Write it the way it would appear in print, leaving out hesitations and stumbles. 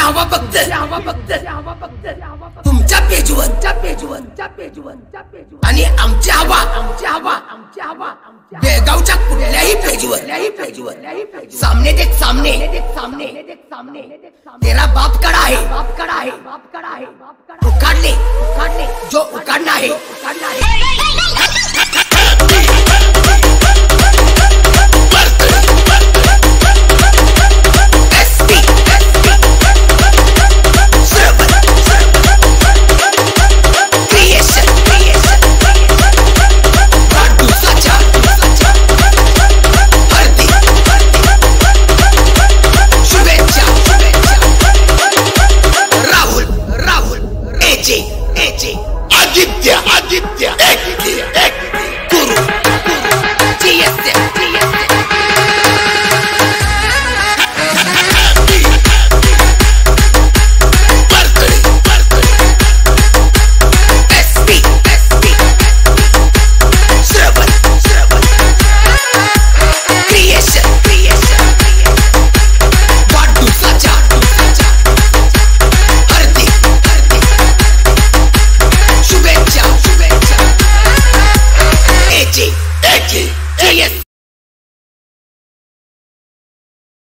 हवा फक्त तुमच्या पेजवर आणि आमची हवा बेळगावच्या कुठल्याही पेजवर सामने देख सामने तेरा बाप कड़ा है उखाड़ ले जो उखाड़ना है